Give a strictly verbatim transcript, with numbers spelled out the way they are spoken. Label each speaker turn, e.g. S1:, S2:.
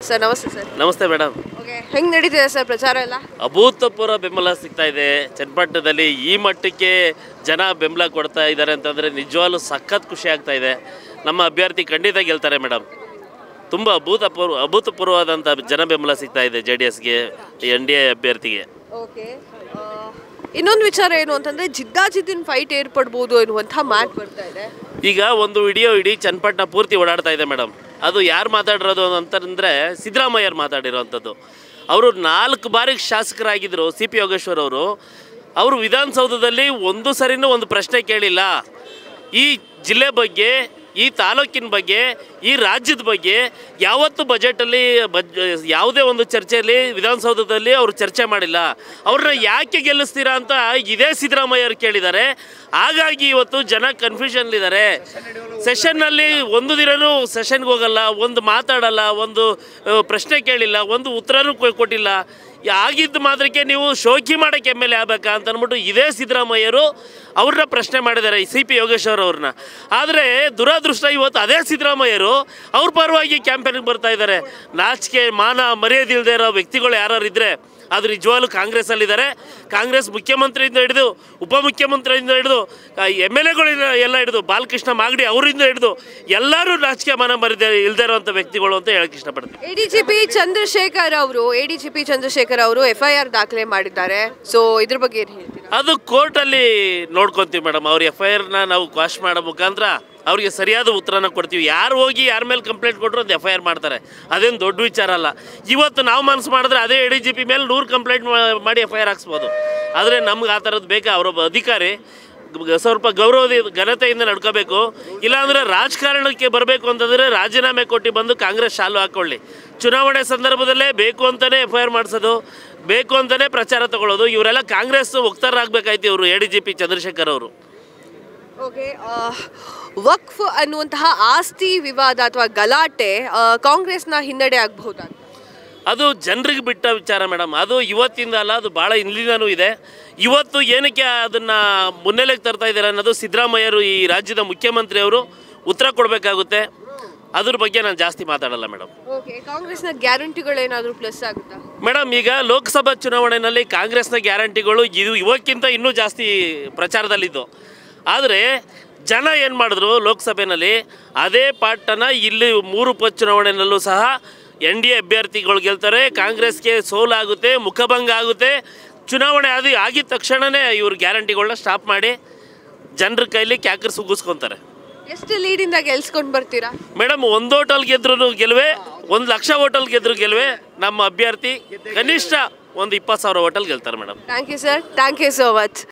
S1: Sir ನಮಸ್ತೆ sir.
S2: ನಮಸ್ತೆ madam.
S1: Okay, ಹೆಂಗೆ ನಡೀತಿದೆ ಸರ್ ಪ್ರಚಾರ ಎಲ್ಲ?
S2: ಅಭೂತಪೂರ್ವ ಬೆಂಬಲ ಸಿಗ್ತಾ ಇದೆ. ಚನ್ನಪಟ್ಟಣದಲ್ಲಿ ಈ ಮಟ್ಟಕ್ಕೆ ಜನ ಬೆಂಬಲ ಕೊಡ್ತಾ ಇದ್ದಾರೆ ಅಂತಂದರೆ ನಿಜವಾಗ್ಲೂ ಸಖತ್ ಖುಷಿ ಆಗ್ತಾ ಇದೆ. ನಮ್ಮ ಅಭ್ಯರ್ಥಿ ಖಂಡಿತ ಗೆಲ್ತಾರೆ ಮೇಡಮ್. ತುಂಬ ಅಭೂತಪೂರ್ವ ಅಭೂತಪೂರ್ವವಾದಂಥ ಜನ ಬೆಂಬಲ ಸಿಗ್ತಾ ಇದೆ ಜೆ ಡಿ ಎಸ್ಗೆ, ಎನ್ ಡಿ ಎ ಅಭ್ಯರ್ಥಿಗೆ.
S1: ಓಕೆ, ಇನ್ನೊಂದು ವಿಚಾರ ಏನು ಅಂತಂದರೆ ಜಿದ್ದಾಜಿದ್ದಿನ ಫೈಟ್ ಏರ್ಪಡ್ಬೋದು ಎನ್ನುವಂಥ ಮಾತು ಬರ್ತಾ ಇದೆ.
S2: ಈಗ ಒಂದು ವಿಡಿಯೋ ಇಡೀ ಚನ್ನಪಟ್ಟಣ ಪೂರ್ತಿ ಓಡಾಡ್ತಾ ಇದೆ ಮೇಡಮ್. ಅದು ಯಾರು ಮಾತಾಡಿರೋದು ಅಂತಂದರೆ ಸಿದ್ದರಾಮಯ್ಯರು ಮಾತಾಡಿರೋವಂಥದ್ದು. ಅವರು ನಾಲ್ಕು ಬಾರಿ ಶಾಸಕರಾಗಿದ್ದರು ಸಿ ಪಿ ಯೋಗೇಶ್ವರ್ ಅವರು. ಅವರು ವಿಧಾನಸೌಧದಲ್ಲಿ ಒಂದು ಸರಿನೂ ಒಂದು ಪ್ರಶ್ನೆ ಕೇಳಿಲ್ಲ. ಈ ಜಿಲ್ಲೆ ಬಗ್ಗೆ, ಈ ತಾಲೂಕಿನ ಬಗ್ಗೆ, ಈ ರಾಜ್ಯದ ಬಗ್ಗೆ ಯಾವತ್ತೂ ಬಜೆಟಲ್ಲಿ ಬಜ್ ಯಾವುದೇ ಒಂದು ಚರ್ಚೆಯಲ್ಲಿ ವಿಧಾನಸೌಧದಲ್ಲಿ ಅವರು ಚರ್ಚೆ ಮಾಡಿಲ್ಲ. ಅವ್ರನ್ನ ಯಾಕೆ ಗೆಲ್ಲಿಸ್ತೀರಾ ಅಂತ ಇದೇ ಸಿದ್ದರಾಮಯ್ಯವ್ರು ಕೇಳಿದ್ದಾರೆ. ಹಾಗಾಗಿ ಇವತ್ತು ಜನ ಕನ್ಫ್ಯೂಷನ್ಲಿದ್ದಾರೆ. ಸೆಷನ್ನಲ್ಲಿ ಒಂದು ದಿನವೂ ಸೆಷನ್ಗೆ ಹೋಗಲ್ಲ, ಒಂದು ಮಾತಾಡಲ್ಲ, ಒಂದು ಪ್ರಶ್ನೆ ಕೇಳಿಲ್ಲ, ಒಂದು ಉತ್ತರನೂ ಕೊಟ್ಟಿಲ್ಲ. ಆಗಿದ್ದು ಮಾತ್ರಕ್ಕೆ ನೀವು ಶೋಕಿ ಮಾಡೋಕ್ಕೆ ಎಮ್ ಎಲ್ ಎ ಆಗಬೇಕಾ ಅಂತ ಅಂದ್ಬಿಟ್ಟು ಇದೇ ಸಿದ್ದರಾಮಯ್ಯರು ಅವ್ರನ್ನ ಪ್ರಶ್ನೆ ಮಾಡಿದ್ದಾರೆ, ಸಿ ಪಿ ಯೋಗೇಶ್ವರ್ ಅವ್ರನ್ನ. ಆದರೆ ದುರಾದೃಷ್ಟ ಇವತ್ತು ಅದೇ ಸಿದ್ದರಾಮಯ್ಯರು ಅವ್ರ ಪರವಾಗಿ ಕ್ಯಾಂಪೇನಿಗೆ ಬರ್ತಾ ಇದ್ದಾರೆ. ನಾಚಿಕೆ ಮಾನ ಮರ್ಯಾದೆ ಇಲ್ಲದೆ ಇರೋ ವ್ಯಕ್ತಿಗಳು ಯಾರು ಇದ್ದರೆ ಅದು ನಿಜವಾಗ್ಲೂ ಕಾಂಗ್ರೆಸ್ಸಲ್ಲಿದ್ದಾರೆ. ಕಾಂಗ್ರೆಸ್ ಮುಖ್ಯಮಂತ್ರಿಯಿಂದ ಹಿಡಿದು ಉಪಮುಖ್ಯಮಂತ್ರಿಯಿಂದ ಹಿಡಿದು ಎಮ್ ಎಲ್ ಎಗಳಿಂದ ಎಲ್ಲ ಹಿಡಿದು ಬಾಲಕೃಷ್ಣ ಮಾಗಡಿ ಅವರಿಂದ ಹಿಡಿದು ಎಲ್ಲರೂ ನಾಚಿಕೆ ಮಾನ ಮರ್ಯಾದೆ ಇಲ್ಲದೆ ಇರೋವಂಥ ವ್ಯಕ್ತಿಗಳು ಅಂತ ಹೇಳಕ್ಕೆ ಇಷ್ಟಪಡ್ತೀನಿ.
S1: A D G P Chandrashekar ಅವರು A D G P Chandrashekar ಅವರು ಎಫ್ ಐ ಆರ್ ದಾಖಲೆ ಮಾಡಿದ್ದಾರೆ. ಸೊ ಇದ್ರ ಬಗ್ಗೆ ಏನು ಹೇಳ್ತೀರಾ?
S2: ಅದು ಕೋರ್ಟಲ್ಲಿ ನೋಡ್ಕೊತೀವಿ ಮೇಡಮ್. ಅವ್ರ ಎಫ್ ಐ ಆರ್ನ ನಾವು ಕ್ವಾಶ್ ಮಾಡೋ ಮುಖಾಂತರ ಅವ್ರಿಗೆ ಸರಿಯಾದ ಉತ್ತರನ ಕೊಡ್ತೀವಿ. ಯಾರು ಹೋಗಿ ಯಾರ ಮೇಲೆ ಕಂಪ್ಲೇಂಟ್ ಕೊಟ್ಟರು ಅದು ಎಫ್ ಐ ಆರ್ ಮಾಡ್ತಾರೆ. ಅದೇನು ದೊಡ್ಡ ವಿಚಾರ ಅಲ್ಲ. ಇವತ್ತು ನಾವು ಮನಸ್ಸು ಮಾಡಿದ್ರೆ ಅದೇ ಎ ಡಿ ಜಿ ಪಿ ಮೇಲೆ ನೂರು ಕಂಪ್ಲೇಂಟ್ ಮಾಡಿ ಎಫ್ ಐ ಆರ್ ಹಾಕ್ಸ್ಬೋದು. ಆದರೆ ನಮ್ಗೆ ಆ ಥರದ್ದು ಬೇಕಾ? ಅವರೊಬ್ಬ ಅಧಿಕಾರಿ ಸ್ವಲ್ಪ ಗೌರವದ ಘನತೆಯಿಂದ ನಡ್ಕೋಬೇಕು. ಇಲ್ಲಾಂದರೆ ರಾಜಕಾರಣಕ್ಕೆ ಬರಬೇಕು ಅಂತಂದರೆ ರಾಜೀನಾಮೆ ಕೊಟ್ಟು ಬಂದು ಕಾಂಗ್ರೆಸ್ ಶಾಲು ಹಾಕ್ಕೊಳ್ಳಿ. ಚುನಾವಣೆ ಸಂದರ್ಭದಲ್ಲೇ ಬೇಕು ಅಂತಲೇ ಎಫ್ ಐ ಆರ್ ಮಾಡಿಸೋದು, ಬೇಕು ಅಂತಲೇ ಪ್ರಚಾರ ತಗೊಳ್ಳೋದು, ಇವರೆಲ್ಲ ಕಾಂಗ್ರೆಸ್ ವಕ್ತಾರರಾಗಬೇಕಾಯ್ತು ಇವರು A D G P Chandrashekar ಅವರು.
S1: ಓಕೆ, ವಕ್ಫ್ ಅನ್ನುವಂತಹ ಆಸ್ತಿ ವಿವಾದ ಅಥವಾ ಗಲಾಟೆ ಕಾಂಗ್ರೆಸ್ನ ಹಿನ್ನಡೆ ಆಗಬಹುದಾ?
S2: ಅದು ಜನರಿಗೆ ಬಿಟ್ಟ ವಿಚಾರ ಮೇಡಮ್. ಅದು ಇವತ್ತಿಂದ ಅಲ್ಲ, ಅದು ಭಾಳ ಹಿಂದಿನೂ ಇದೆ. ಇವತ್ತು ಏನಕ್ಕೆ ಅದನ್ನು ಮುನ್ನೆಲೆಗೆ ತರ್ತಾ ಇದ್ದಾರೆ ಅನ್ನೋದು ಸಿದ್ದರಾಮಯ್ಯರು, ಈ ರಾಜ್ಯದ ಮುಖ್ಯಮಂತ್ರಿಯವರು ಉತ್ತರ ಕೊಡಬೇಕಾಗುತ್ತೆ. ಅದ್ರ ಬಗ್ಗೆ ನಾನು ಜಾಸ್ತಿ ಮಾತಾಡಲ್ಲ ಮೇಡಮ್.
S1: ಓಕೆ, ಕಾಂಗ್ರೆಸ್ನ ಗ್ಯಾರಂಟಿಗಳೇನಾದರೂ ಪ್ಲಸ್ ಆಗುತ್ತಾ
S2: ಮೇಡಮ್? ಈಗ ಲೋಕಸಭಾ ಚುನಾವಣೆಯಲ್ಲಿ ಕಾಂಗ್ರೆಸ್ನ ಗ್ಯಾರಂಟಿಗಳು ಇದು ಇವಕ್ಕಿಂತ ಇನ್ನೂ ಜಾಸ್ತಿ ಪ್ರಚಾರದಲ್ಲಿದ್ದು. ಆದರೆ ಜನ ಏನು ಮಾಡಿದ್ರು ಲೋಕಸಭೆಯಲ್ಲಿ ಅದೇ ಪಾಠನ ಇಲ್ಲಿ ಮೂರು ಉಪಚುನಾವಣೆಯಲ್ಲೂ ಸಹ ಎನ್ ಡಿ ಎ ಅಭ್ಯರ್ಥಿಗಳು ಗೆಲ್ತಾರೆ. ಕಾಂಗ್ರೆಸ್ಗೆ ಸೋಲಾಗುತ್ತೆ, ಮುಖಭಂಗ ಆಗುತ್ತೆ. ಚುನಾವಣೆ ಅದು ಆಗಿದ ತಕ್ಷಣವೇ ಇವ್ರ ಗ್ಯಾರಂಟಿಗಳನ್ನ ಸ್ಟಾಪ್ ಮಾಡಿ ಜನರ ಕೈಲಿ ಕ್ಯಾಕರ್ಸ್ ಉಗಿಸ್ಕೊತಾರೆ.
S1: ಎಷ್ಟು ಲೀಡಿಂದ ಗೆಲ್ಸ್ಕೊಂಡು ಬರ್ತೀರಾ
S2: ಮೇಡಮ್? ಒಂದು ಹೋಟೆಲ್ ಗೆದ್ರೂ ಗೆಲುವೆ, ಒಂದು ಲಕ್ಷ ಹೋಟೆಲ್ ಗೆದ್ರು ಗೆಲುವೆ. ನಮ್ಮ ಅಭ್ಯರ್ಥಿ ಕನಿಷ್ಠ ಒಂದು ಇಪ್ಪತ್ತು ಸಾವಿರ ಹೋಟೆಲ್ ಗೆಲ್ತಾರೆ madam.
S1: Thank you sir, thank you so much.